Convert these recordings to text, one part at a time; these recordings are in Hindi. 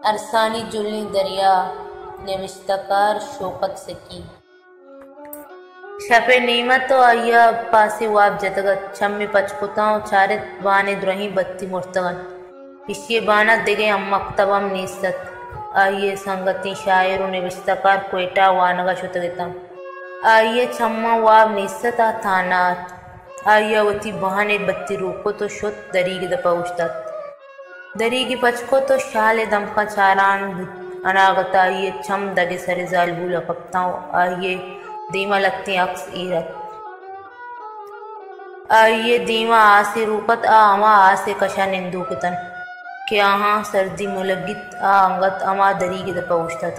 अरसानी जुल्नी दरिया निविश्तकार शोकत सकी शपे नीमत तो आया पासी वाब जतगत छम्मी पचपुताओं चारित बाने द्रही बत्ती मुर्तगन इश्ये बाना दिगे अम्मक्तबम नीसत आइये संगति शायरु निविश्तकार कोयटा वानगा शुतगितम आइये छम्मा वाब नीसता थानात आइया वती बहाने बत्ती रूको तो शुत दरीगी दपौश्तत दरीगी पचको तो शाले दम का चारान अनागता आइये छम दगे सरे जालबू लपकताओ आइये दीमा लगती अक्स ईरत आइये दीमा आसे रूपत आ अमा आसे कशा निंदूकतन के आहा सर्दी मुलगित आ अंगत अमा दरीगी दपौश्तत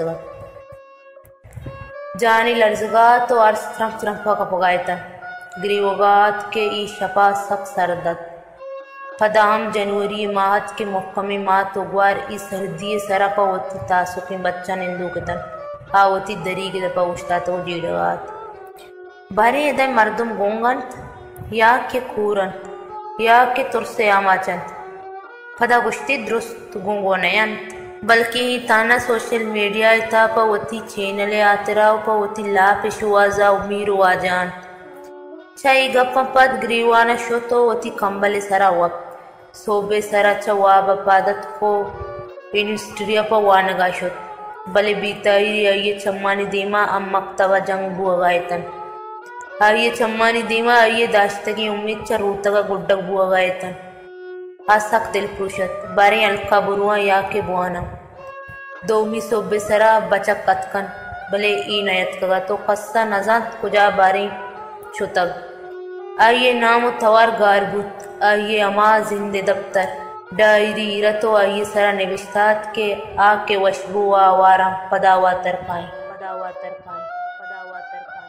जानी लर्जगा तो अर्स त्रंफ त्रंफा कपगायतन ग्रीवगात के ई शपा सक सरदत फदाम जनवरी माहत के मुक्कमी मात उगवार ई सर्दी सरपा वती तासुके बच्चा निंदूकतन आवती दरी के दपा उश्ता तो जीड़गात बारे यदय मर्दुम गोंगंत या के खूरंत या के तुरसे आमाचंत फदा गुश्ती दुरुस्त गुंगोनयंत बल्कि ही ताना सोशल मीडिया इता पवती चैनले आतराव पवती ला पेशुआजा उमीर वाजान चाई गप्पा पद ग्रीवाना शोतो वती कंबले सरा वप सोबे सरा चवाब पादत को इनिस्ट्रिया पर वानगा शोत बले बीताई आइये चम्मानी दीमा अम्मक्तवा जंग बुआगायतन आइये चम्मानी दीमा आइये दाश्तगी उम्मीद च रूतगा गुड्डक बुआगायतन आसक दिल पुरुषत बारे अलका बुरुआ या के बुआना दोमी सोबे सरा बचक कतकन भले ई नयत कगा तो कस्सा नजात कुजा बारी शुतग आइये नाम तवार गारबुत आइये अमा जिंदे दफ्तर डायरी रतो आइये सरा निविश्तात के आ के वशबू आवारा पदावा तरकाएं